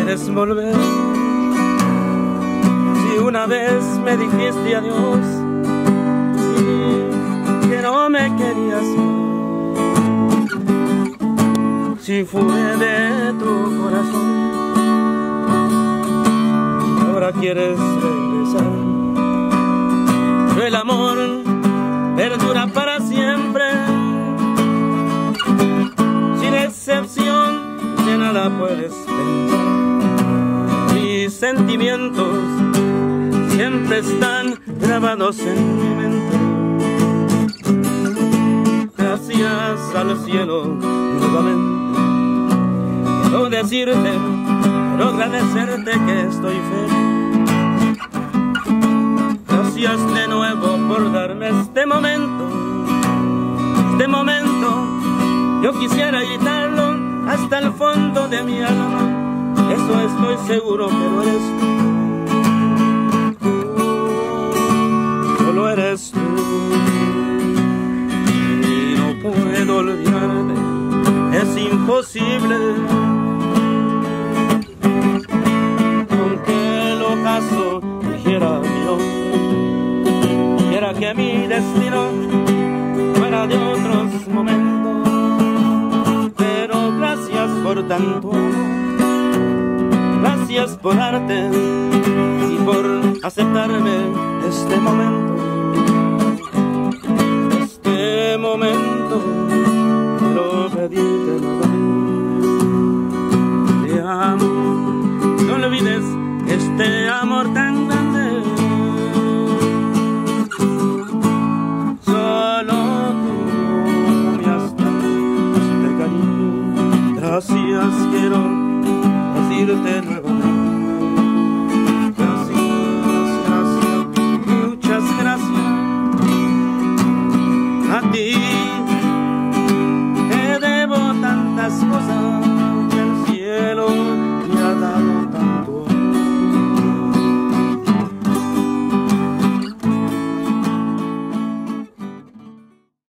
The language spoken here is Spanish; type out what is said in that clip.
puedes volver. Si una vez me dijiste adiós y que no me querías más, si fue de tu corazón, ahora quieres regresar. Pero el amor perdura para siempre, sin excepción, de nada puedes pensar. Mis sentimientos siempre están grabados en mi mente. Gracias al cielo nuevamente. Quiero decirte, quiero agradecerte que estoy feliz. Gracias de nuevo por darme este momento. Este momento yo quisiera gritarlo hasta el fondo de mi alma. Eso estoy seguro, pero eres tú. Solo eres tú. Y no puedo olvidarte, es imposible. Aunque el ocaso dijera mi nombre, dijera que mi destino fuera de otros momentos. Pero gracias por tanto amor. Gracias por darte y por aceptarme este momento. Este momento quiero pedirte nuevamente. Te amo, no olvides este amor tan grande. Solo tú me has dado este cariño. Gracias quiero decirte nuevo.